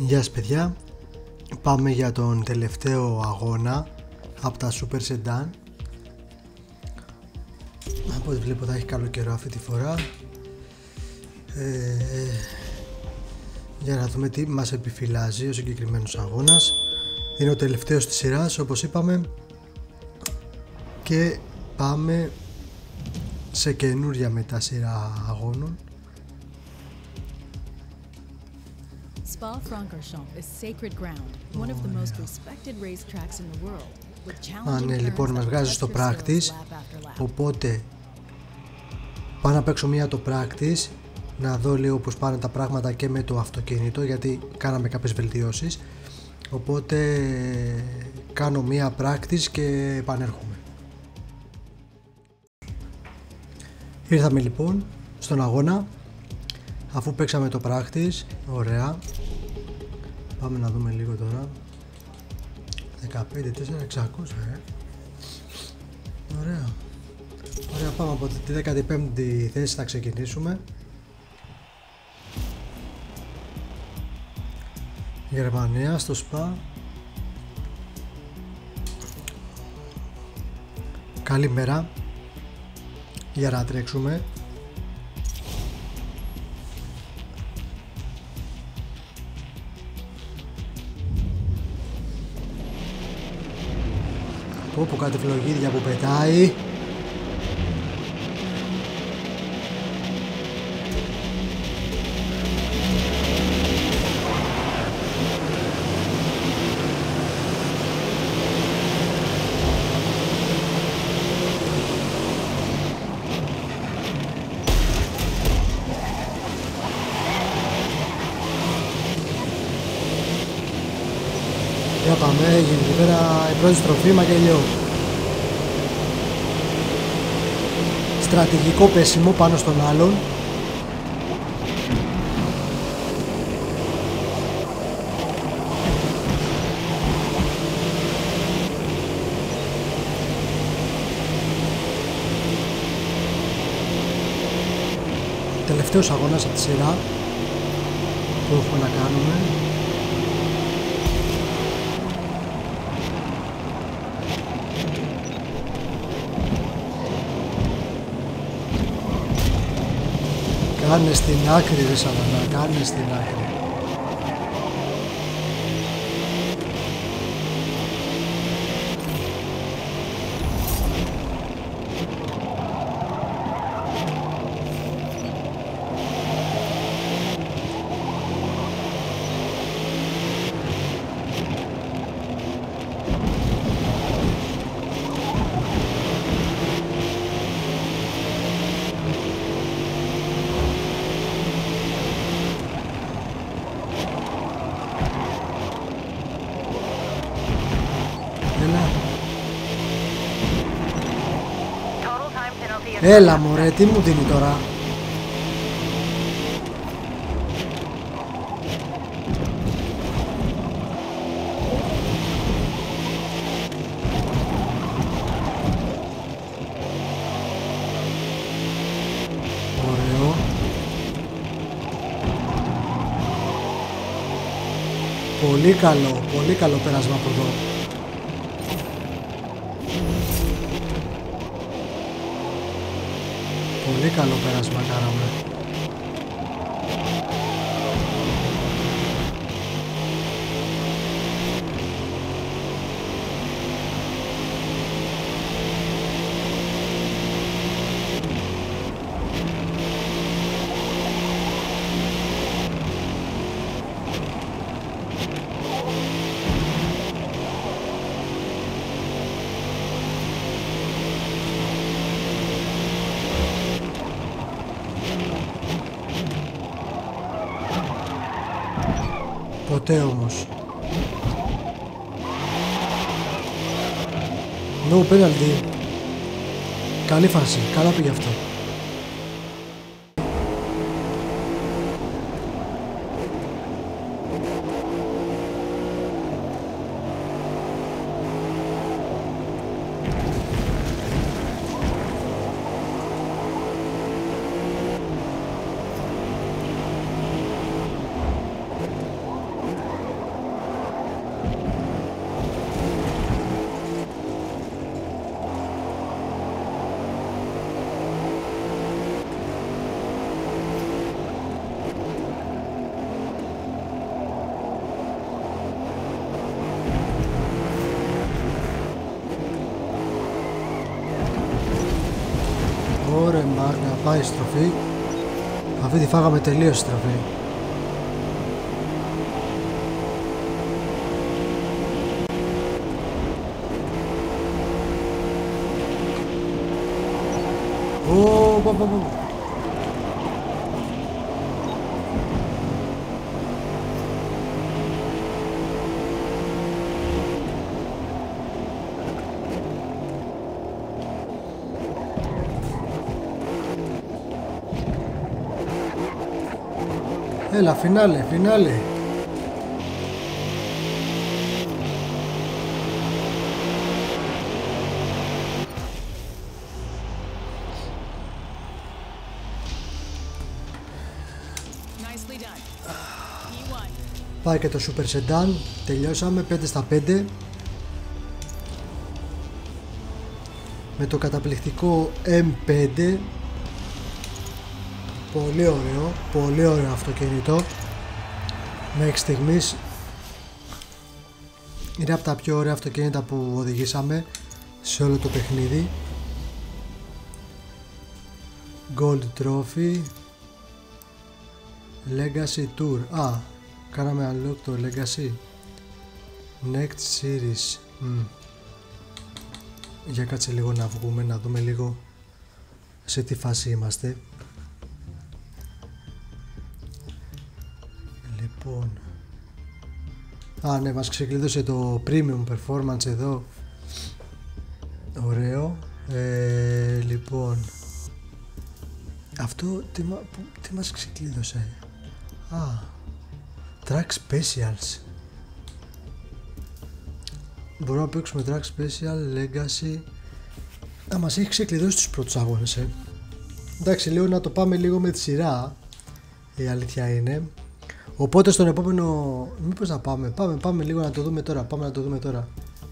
Γεια σας παιδιά, πάμε για τον τελευταίο αγώνα από τα Super Sedan. Από ό,τι βλέπω θα έχει καλό καιρό αυτή τη φορά. Για να δούμε τι μας επιφυλάζει ο συγκεκριμένος αγώνας. Είναι ο τελευταίος της σειράς όπως είπαμε και πάμε σε καινούρια μετά σειρά αγώνων. Spa-Francorchamps is sacred ground, one of the most respected racetracks in the world, with challenging Ναι, λοιπόν, μας βγάζει στο turns that practice, lap after lap. οπότε πάω να παίξω μία το practice, να δω λίγο πως πάνε τα πράγματα και με το αυτοκίνητο, γιατί κάναμε κάποιες βελτιώσεις, οπότε κάνω μία practice και επανέρχομαι. Ήρθαμε λοιπόν στον αγώνα, αφού παίξαμε το practice. Ωραία, πάμε να δούμε λίγο τώρα. 15-4-600 Ωραία. Ωραία, πάμε από τη 15η θέση, θα ξεκινήσουμε. Γερμανία, στο ΣΠΑ. Καλημέρα. Για να τρέξουμε. Πω κάτι φλογίδια που πετάει. Για πάμε, γίνεται εκεί πέρα η πρώτη στροφή, Μακελιό. Στρατηγικό πέσιμο πάνω στον άλλον. Τελευταίος αγώνας από τη σειρά που έχουμε να κάνουμε. Κάνε στην άκρη ρε Σαββανά, κάνε στην άκρη. Έλα μωρέ, τι μου δίνει τώρα. Ωραίο. Πολύ καλό πέρασμα από εδώ. Πολύ καλό πέρασμα κάναμε. Ποτέ όμως. No penalty. Καλή φάση, καλά πήγε αυτό. να πάει η στροφή. Αυτή τη φάγαμε τελείως στροφή. Έλα, φινάλε, φινάλε. Πάει και το Super Sedan. Τελειώσαμε 5 στα 5 με το καταπληκτικό M5. Πολύ ωραίο αυτοκίνητο. Μέχρι στιγμής είναι από τα πιο ωραία αυτοκίνητα που οδηγήσαμε σε όλο το παιχνίδι. Gold Trophy, Legacy Tour. Κάναμε unlock το Legacy. Next Series. Για κάτσε λίγο να βγούμε, να δούμε λίγο σε τι φάση είμαστε. Λοιπόν, ναι, μας ξεκλείδωσε το Premium Performance εδώ. Ωραίο. Λοιπόν, αυτό τι μας ξεκλείδωσε? Track Specials. Μπορούμε να παίξουμε Track Special, Legacy. Μας έχει ξεκλειδώσει τους πρώτους αγώνες. Εντάξει, λέω να το πάμε λίγο με τη σειρά, η αλήθεια είναι. Οπότε στον επόμενο... Μήπως να πάμε λίγο να το δούμε τώρα. Πάμε να το δούμε τώρα.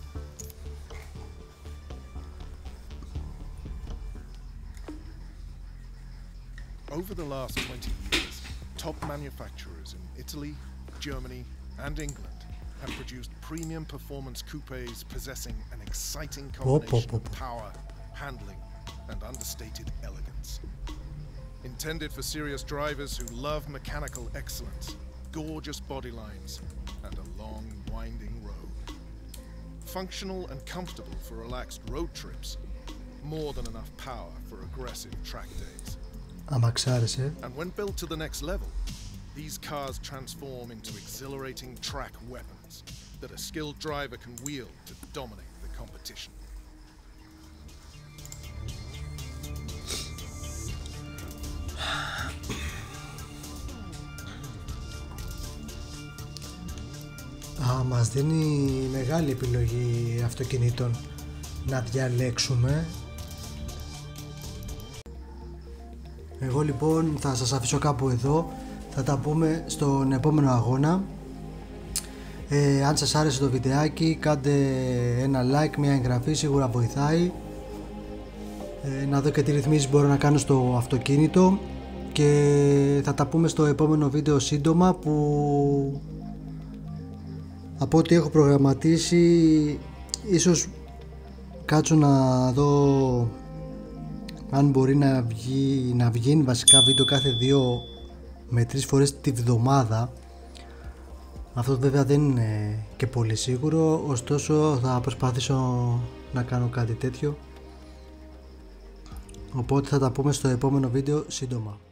Over the last 20 years, top manufacturers in Italy, Germany and England have produced premium performance coupes possessing an exciting combination of power, handling and understated elegance. Intended for serious drivers who love mechanical excellence, gorgeous body lines and a long winding road. Functional and comfortable for relaxed road trips, more than enough power for aggressive track days. And when built to the next level, these cars transform into exhilarating track weapons that a skilled driver can wield to dominate the competition. Μας δίνει μεγάλη επιλογή αυτοκινήτων να διαλέξουμε. Εγώ λοιπόν θα σας αφήσω κάπου εδώ. Θα τα πούμε στον επόμενο αγώνα. Αν σας άρεσε το βιντεάκι, κάντε ένα like, μια εγγραφή, σίγουρα βοηθάει. Να δω και τι ρυθμίσεις μπορώ να κάνω στο αυτοκίνητο. Και θα τα πούμε στο επόμενο βίντεο σύντομα, που από ό,τι έχω προγραμματίσει ίσως κάτσω να δω αν μπορεί να βγει βασικά βίντεο κάθε 2 με 3 φορές τη βδομάδα. Αυτό βέβαια δεν είναι και πολύ σίγουρο, ωστόσο θα προσπαθήσω να κάνω κάτι τέτοιο. Οπότε θα τα πούμε στο επόμενο βίντεο σύντομα.